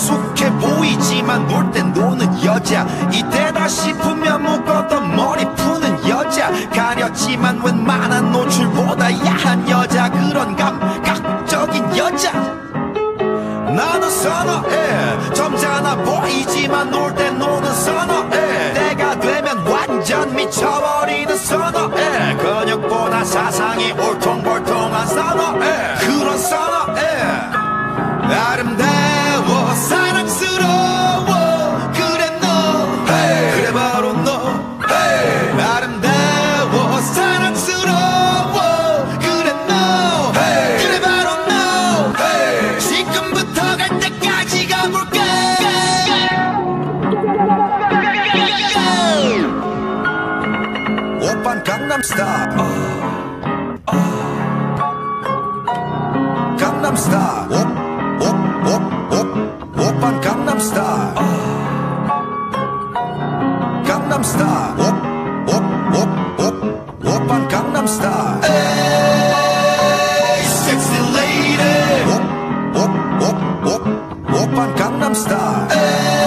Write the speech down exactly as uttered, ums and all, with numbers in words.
익숙해 보이지만 놀 땐 노는 여자, 이때다 싶으면 묶었던 머리 푸는 여자, 가렸지만 웬만한 노출보다 야한 여자, 그런 감각적인 여자 나도 선호해. 점잖아 보이지만 놀 땐 노는 선호해. 때가 되면 완전 미쳐버리는 선호해. 근육보다 사상이 울퉁불퉁한 선호해. 그런 선호해. 아름다워 사랑스러워 그래 너 hey. 그래 바로 너 hey. 아름다워 사랑스러워 그래 너 hey. 그래 바로 너 hey. 지금부터 갈 때까지 가볼까. 오빤 강남스타일 강남스타일 오빤 강남스타일 강남스타일 오빤 강남스타일 에이 섹시 레이디 오빤 강남스타일